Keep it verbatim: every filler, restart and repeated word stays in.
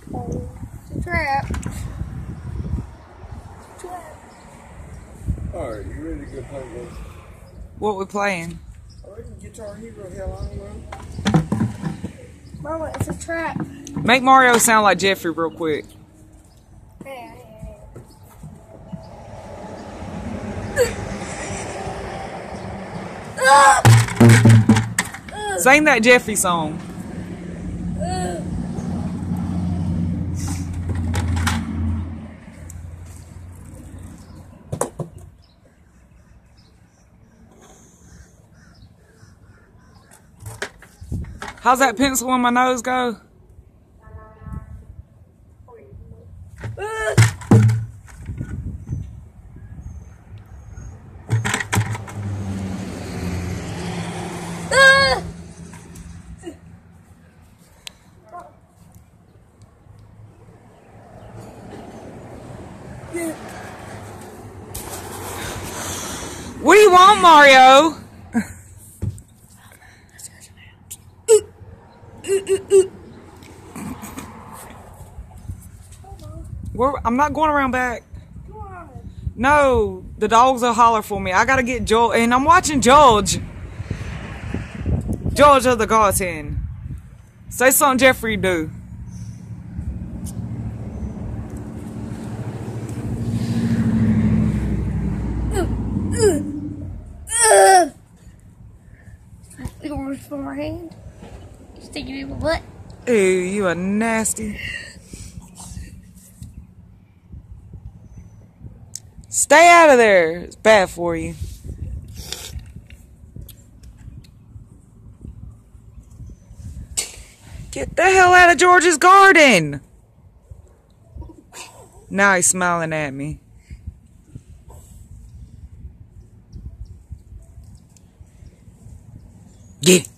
Oh, it's a trap. Trap. Alright, you ready to go play this? What we playing? I reckon Guitar Hero, hell, I don't know. Mama, it's a trap. Make Mario sound like Jeffrey real quick. Yeah, yeah, yeah. Sing that Jeffrey song. How's that pencil in my nose go? What do you want, Mario? We're, I'm not going around back. No, the dogs will holler for me. I gotta get George, and I'm watching George. George of the Garden. Say something Jeffrey do. You gonna reach for my hand? Stick it in my butt. Ew, you are nasty. Stay out of there. It's bad for you. Get the hell out of George's garden. Now he's smiling at me. Get it.